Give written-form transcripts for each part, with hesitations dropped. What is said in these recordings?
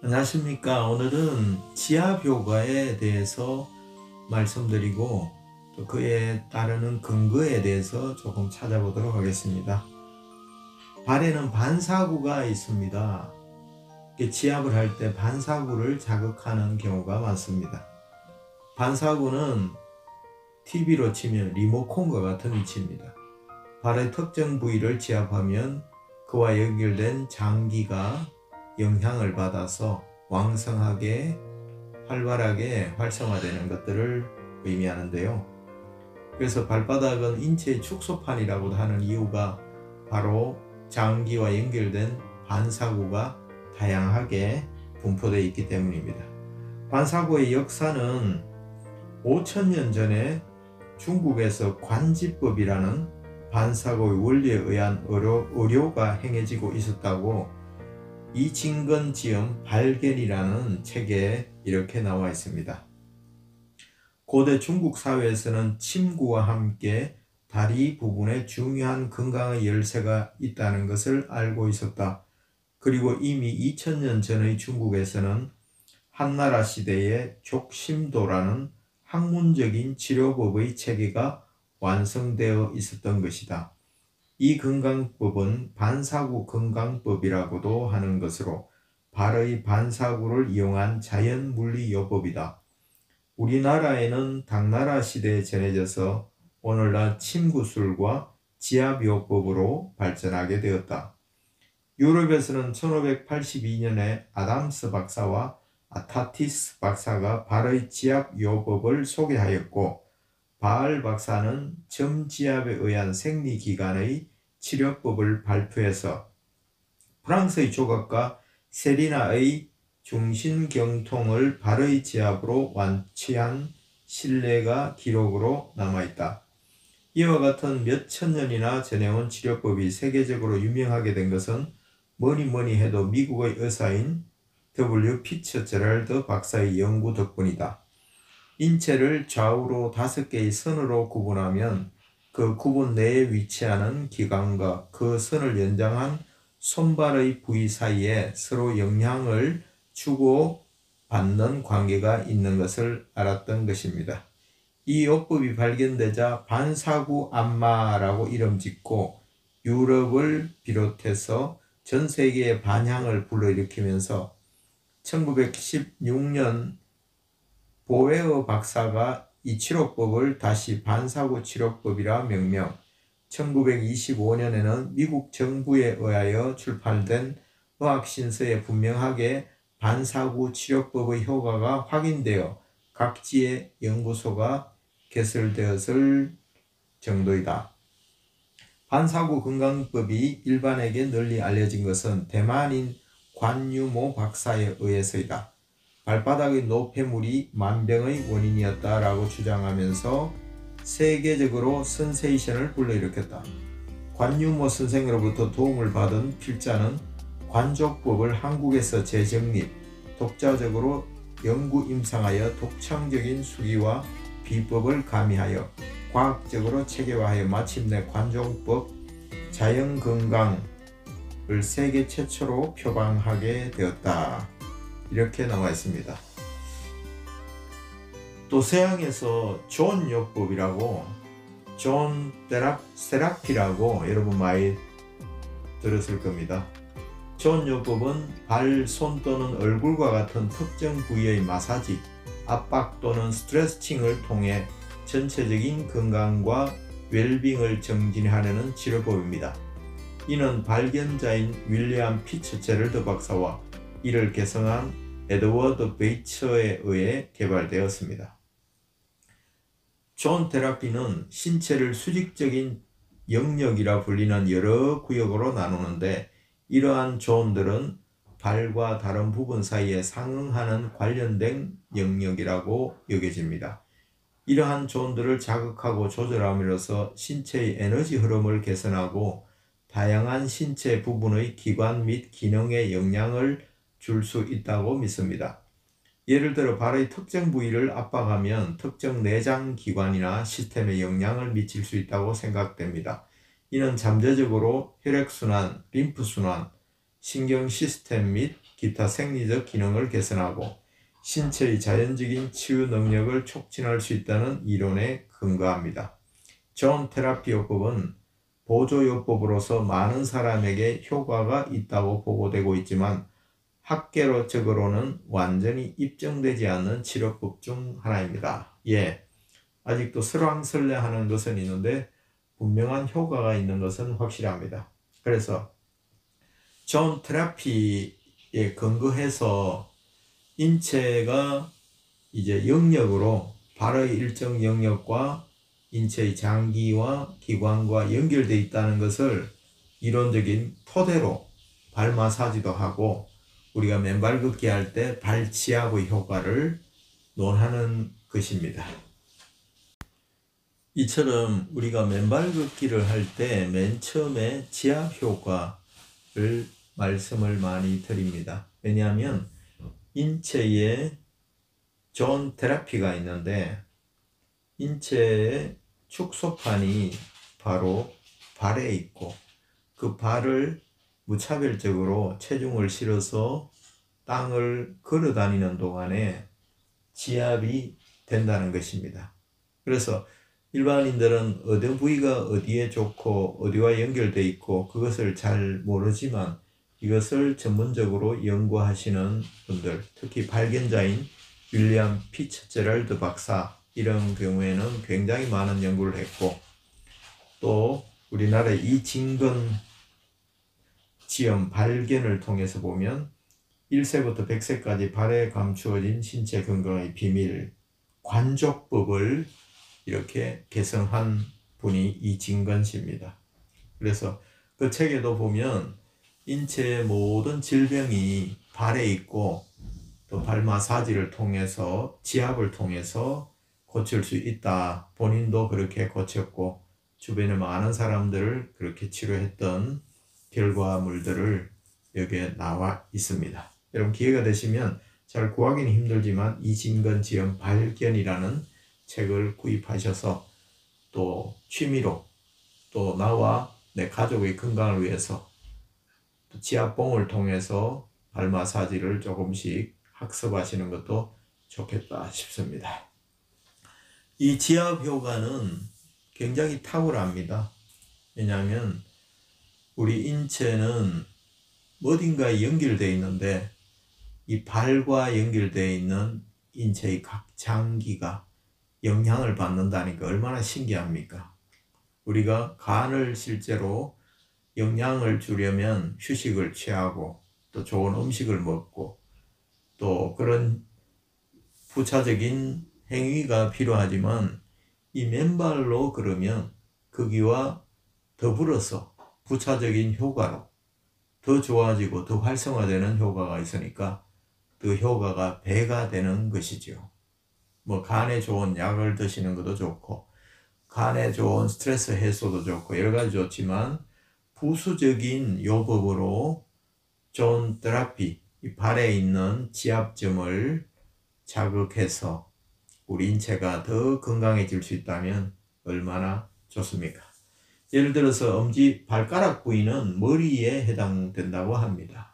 안녕하십니까. 오늘은 지압효과에 대해서 말씀드리고 또 그에 따르는 근거에 대해서 조금 찾아보도록 하겠습니다. 발에는 반사구가 있습니다. 지압을 할 때 반사구를 자극하는 경우가 많습니다. 반사구는 TV로 치면 리모컨과 같은 위치입니다. 발의 특정 부위를 지압하면 그와 연결된 장기가 영향을 받아서 왕성하게 활발하게 활성화되는 것들을 의미하는데요. 그래서 발바닥은 인체의 축소판이라고 하는 이유가 바로 장기와 연결된 반사구가 다양하게 분포되어 있기 때문입니다. 반사구의 역사는 5,000년 전에 중국에서 관지법이라는 반사구의 원리에 의한 의료가 행해지고 있었다고 이진건지음 발견이라는 책에 이렇게 나와 있습니다. 고대 중국 사회에서는 침구와 함께 다리 부분에 중요한 건강의 열쇠가 있다는 것을 알고 있었다. 그리고 이미 2000년 전의 중국에서는 한나라 시대의 족심도라는 학문적인 치료법의 체계가 완성되어 있었던 것이다. 이 건강법은 반사구 건강법이라고도 하는 것으로 발의 반사구를 이용한 자연물리요법이다. 우리나라에는 당나라 시대에 전해져서 오늘날 침구술과 지압요법으로 발전하게 되었다. 유럽에서는 1582년에 아담스 박사와 아타티스 박사가 발의 지압요법을 소개하였고, 바알 박사는 점지압에 의한 생리기관의 치료법을 발표해서 프랑스의 조각가 세리나의 중신경통을 발의 지압으로 완치한 신뢰가 기록으로 남아있다. 이와 같은 몇 천 년이나 전해온 치료법이 세계적으로 유명하게 된 것은 뭐니 해도 미국의 의사인 W. 피츠제럴드 박사의 연구 덕분이다. 인체를 좌우로 5개의 선으로 구분하면 그 구분 내에 위치하는 기관과 그 선을 연장한 손발의 부위 사이에 서로 영향을 주고받는 관계가 있는 것을 알았던 것입니다. 이 요법이 발견되자 반사구 안마라고 이름 짓고 유럽을 비롯해서 전 세계의 반향을 불러일으키면서 1916년 보웨어 박사가 이 치료법을 다시 반사구 치료법이라 명명, 1925년에는 미국 정부에 의하여 출판된 의학신서에 분명하게 반사구 치료법의 효과가 확인되어 각지의 연구소가 개설되었을 정도이다. 반사구 건강법이 일반에게 널리 알려진 것은 대만인 관유모 박사에 의해서이다. 발바닥의 노폐물이 만병의 원인이었다라고 주장하면서 세계적으로 센세이션을 불러일으켰다. 관유모 선생으로부터 도움을 받은 필자는 관족법을 한국에서 재정립, 독자적으로 연구 임상하여 독창적인 수기와 비법을 가미하여 과학적으로 체계화하여 마침내 관족법 자연건강을 세계 최초로 표방하게 되었다. 이렇게 나와 있습니다. 또 서양에서 존 요법이라고, 존 세라피라고 여러분 많이 들었을 겁니다. 존 요법은 발, 손 또는 얼굴과 같은 특정 부위의 마사지, 압박 또는 스트레칭을 통해 전체적인 건강과 웰빙을 증진하려는 치료법입니다. 이는 발견자인 윌리엄 피츠제럴드 박사와 이를 개성한 에드워드 베이처에 의해 개발되었습니다. 존 테라피는 신체를 수직적인 영역이라 불리는 여러 구역으로 나누는데, 이러한 존들은 발과 다른 부분 사이에 상응하는 관련된 영역이라고 여겨집니다. 이러한 존들을 자극하고 조절함으로써 신체의 에너지 흐름을 개선하고 다양한 신체 부분의 기관 및 기능에 영향을 줄 수 있다고 믿습니다. 예를 들어 발의 특정 부위를 압박하면 특정 내장 기관이나 시스템에 영향을 미칠 수 있다고 생각됩니다. 이는 잠재적으로 혈액순환, 림프순환, 신경 시스템 및 기타 생리적 기능을 개선하고 신체의 자연적인 치유 능력을 촉진할 수 있다는 이론에 근거합니다. 존 테라피 요법은 보조요법으로서 많은 사람에게 효과가 있다고 보고되고 있지만 학계적으로는 완전히 입증되지 않는 치료법 중 하나입니다. 아직도 설왕설래하는 것은 있는데 분명한 효과가 있는 것은 확실합니다. 그래서 존 테라피에 근거해서 인체가 이제 영역으로 발의 일정 영역과 인체의 장기와 기관과 연결되어 있다는 것을 이론적인 토대로 발 마사지도 하고 우리가 맨발 걷기 할 때 발 지압의 효과를 논하는 것입니다. 이처럼 우리가 맨발 걷기를 할 때 맨 처음에 지압 효과를 말씀을 많이 드립니다. 왜냐하면 인체에 존 테라피가 있는데 인체의 축소판이 바로 발에 있고 그 발을 무차별적으로 체중을 실어서 땅을 걸어 다니는 동안에 지압이 된다는 것입니다. 그래서 일반인들은 어느 부위가 어디에 좋고 어디와 연결되어 있고 그것을 잘 모르지만 이것을 전문적으로 연구하시는 분들, 특히 발견자인 윌리엄 피츠제럴드 박사 이런 경우에는 굉장히 많은 연구를 했고 또 우리나라의 이진건 지염 발견을 통해서 보면 1세부터 100세까지 발에 감추어진 신체 건강의 비밀 관족법을 이렇게 개성한 분이 이진건 씨입니다. 그래서 그 책에도 보면 인체의 모든 질병이 발에 있고 또 발 마사지를 통해서 지압을 통해서 고칠 수 있다. 본인도 그렇게 고쳤고 주변에 많은 사람들을 그렇게 치료했던 결과물들을 여기에 나와 있습니다. 여러분 기회가 되시면 잘 구하기는 힘들지만 이진건 지염 발견이라는 책을 구입하셔서 또 취미로 또 나와 내 가족의 건강을 위해서 또 지압봉을 통해서 발 마사지를 조금씩 학습하시는 것도 좋겠다 싶습니다. 이 지압 효과는 굉장히 탁월합니다. 왜냐하면 우리 인체는 어딘가에 연결되어 있는데 이 발과 연결되어 있는 인체의 각 장기가 영향을 받는다니까 얼마나 신기합니까? 우리가 간을 실제로 영양을 주려면 휴식을 취하고 또 좋은 음식을 먹고 또 그런 부차적인 행위가 필요하지만 이 맨발로 걸으면 거기와 더불어서 부차적인 효과로 더 좋아지고 더 활성화되는 효과가 있으니까 그 효과가 배가 되는 것이죠. 뭐 간에 좋은 약을 드시는 것도 좋고 간에 좋은 스트레스 해소도 좋고 여러 가지 좋지만 부수적인 요법으로 존 테라피 이 발에 있는 지압점을 자극해서 우리 인체가 더 건강해질 수 있다면 얼마나 좋습니까? 예를 들어서 엄지 발가락 부위는 머리에 해당된다고 합니다.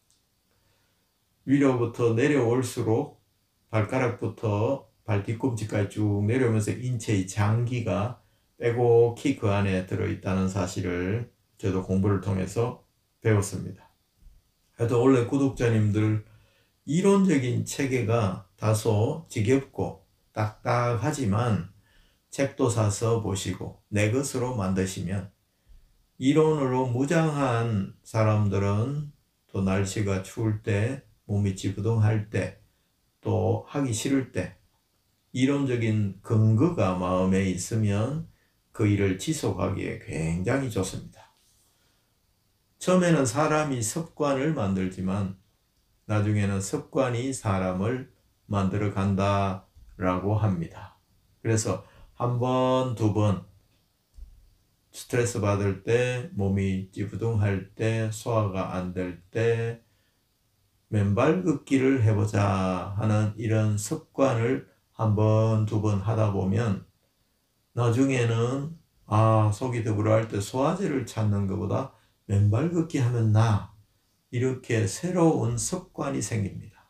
위로부터 내려올수록 발가락부터 발 뒤꿈치까지 쭉 내려오면서 인체의 장기가 빼곡히 그 안에 들어있다는 사실을 저도 공부를 통해서 배웠습니다. 하여튼 원래 구독자님들 이론적인 체계가 다소 지겹고 딱딱하지만 책도 사서 보시고 내 것으로 만드시면 이론으로 무장한 사람들은 또 날씨가 추울 때 몸이 찌부둥할 때 또 하기 싫을 때 이론적인 근거가 마음에 있으면 그 일을 지속하기에 굉장히 좋습니다. 처음에는 사람이 습관을 만들지만 나중에는 습관이 사람을 만들어 간다라고 합니다. 그래서 한 번, 두 번 스트레스 받을 때, 몸이 찌부둥할 때, 소화가 안 될 때 맨발 걷기를 해보자 하는 이런 습관을 한 번, 두 번 하다 보면 나중에는 속이 더부러할 때 소화제를 찾는 것보다 맨발 걷기 하면 이렇게 새로운 습관이 생깁니다.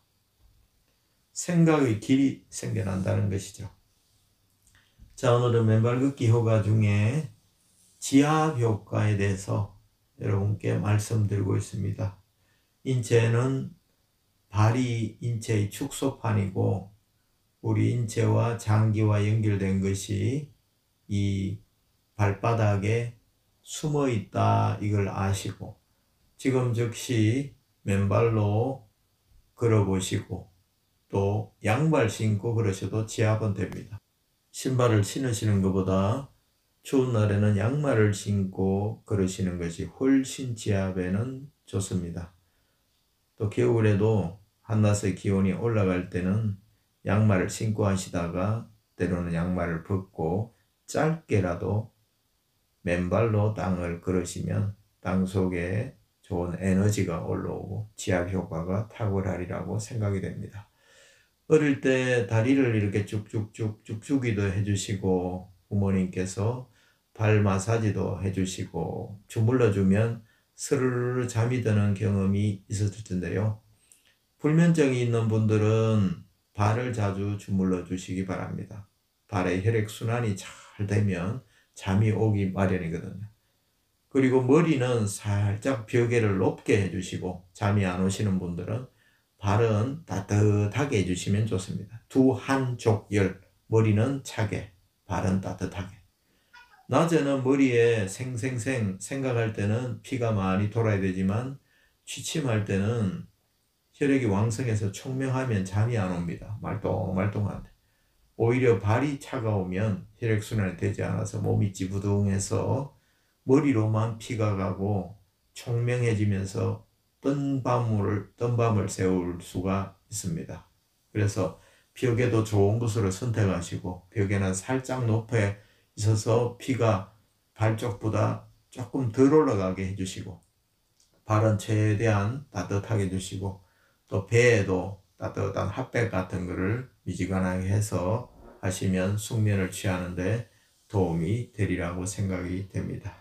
생각의 길이 생겨난다는 것이죠. 자, 오늘은 맨발 걷기 효과 중에 지압 효과에 대해서 여러분께 말씀드리고 있습니다. 인체는 발이 인체의 축소판이고 우리 인체와 장기와 연결된 것이 이 발바닥에 숨어 있다, 이걸 아시고 지금 즉시 맨발로 걸어 보시고 또 양발 신고 걸으셔도 지압은 됩니다. 신발을 신으시는 것보다 추운 날에는 양말을 신고 걸으시는 것이 훨씬 지압에는 좋습니다. 또 겨울에도 한낮의 기온이 올라갈 때는 양말을 신고 하시다가 때로는 양말을 벗고 짧게라도 맨발로 땅을 걸으시면 땅 속에 좋은 에너지가 올라오고 지압 효과가 탁월하리라고 생각이 됩니다. 어릴 때 다리를 이렇게 쭉쭉기도 해주시고 부모님께서 발 마사지도 해주시고 주물러주면 스르르 잠이 드는 경험이 있었을 텐데요. 불면증이 있는 분들은 발을 자주 주물러 주시기 바랍니다. 발의 혈액순환이 잘 되면 잠이 오기 마련이거든요. 그리고 머리는 살짝 벽에를 높게 해주시고 잠이 안 오시는 분들은 발은 따뜻하게 해주시면 좋습니다. 두 한쪽 열, 머리는 차게, 발은 따뜻하게. 낮에는 머리에 생생생 생각할 때는 피가 많이 돌아야 되지만 취침할 때는 혈액이 왕성해서 총명하면 잠이 안 옵니다. 말똥말똥한데. 오히려 발이 차가우면 혈액순환이 되지 않아서 몸이 찌부둥해서 머리로만 피가 가고 총명해지면서 뜬 밤을 새울 수가 있습니다. 그래서 벽에도 좋은 곳으로 선택하시고 벽에는 살짝 높게 있어서 피가 발 쪽보다 조금 덜 올라가게 해주시고 발은 최대한 따뜻하게 해주시고 또 배에도 따뜻한 핫팩 같은 거를 미지근하게 해서 하시면 숙면을 취하는데 도움이 되리라고 생각이 됩니다.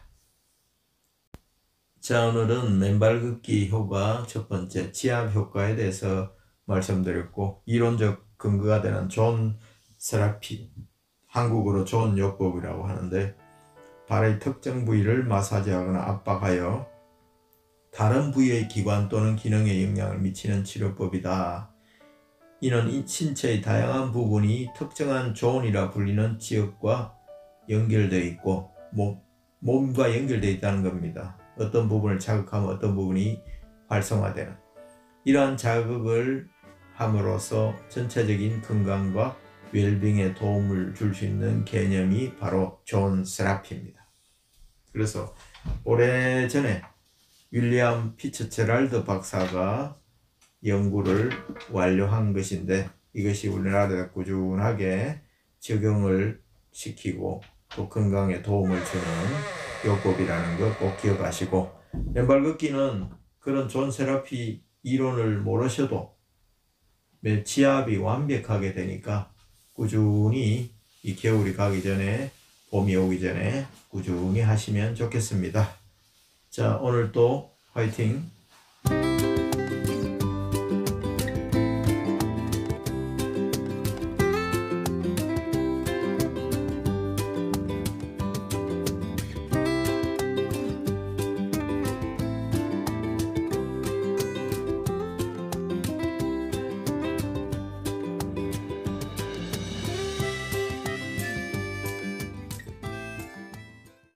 자, 오늘은 맨발 걷기 효과 첫 번째 지압 효과에 대해서 말씀드렸고 이론적 근거가 되는 존 세라피, 한국어로 존 요법이라고 하는데 발의 특정 부위를 마사지하거나 압박하여 다른 부위의 기관 또는 기능에 영향을 미치는 치료법이다. 이는 신체의 다양한 부분이 특정한 존이라 불리는 지역과 연결되어 있고 몸과 연결되어 있다는 겁니다. 어떤 부분을 자극하면 어떤 부분이 활성화되는 이러한 자극을 함으로써 전체적인 건강과 웰빙에 도움을 줄 수 있는 개념이 바로 존 세라피입니다. 그래서 오래전에 윌리엄 피츠제랄드 박사가 연구를 완료한 것인데 이것이 우리나라에 꾸준하게 적용을 시키고 또 건강에 도움을 주는 요법이라는 거 꼭 기억하시고 맨발 걷기는 그런 존 세라피 이론을 모르셔도 지압이 완벽하게 되니까 꾸준히 이 겨울이 가기 전에 봄이 오기 전에 꾸준히 하시면 좋겠습니다. 자, 오늘도 화이팅!